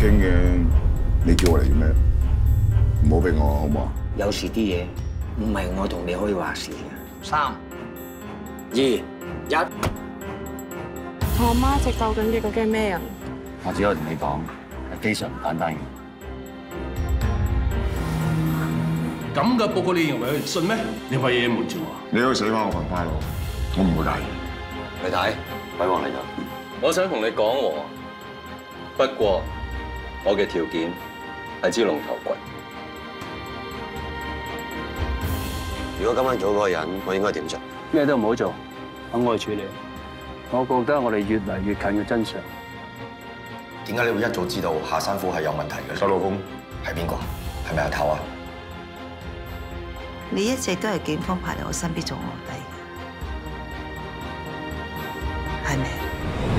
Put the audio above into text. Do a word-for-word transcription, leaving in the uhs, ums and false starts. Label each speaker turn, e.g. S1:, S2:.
S1: 傾嘅，你叫我嚟做咩？唔好俾我好唔好啊？
S2: 有時啲嘢唔係我同你可以話事嘅。三、二、一。
S3: 我阿媽一直救緊嘅究竟係咩人？
S4: 我只可以同你講，係非常唔簡單嘅。
S5: 咁嘅報告你認為佢信咩？你話嘢瞞住我？
S1: 你可以死翻我份 file，我唔會介意。
S4: 你睇，鬼王嚟咗。
S6: 我想同你講喎，不過我嘅條件係支龍頭骨。
S4: 如果今晚做嗰個人，我應該點做？
S7: 咩都唔好做，等我去處理。我覺得我哋越嚟越近嘅真相。
S8: 點解你會一早知道下山虎係有問題嘅？
S1: 周老公
S8: 係邊個？係咪阿頭啊？
S9: 你一直都係警方派嚟我身邊做卧底嘅，係咪？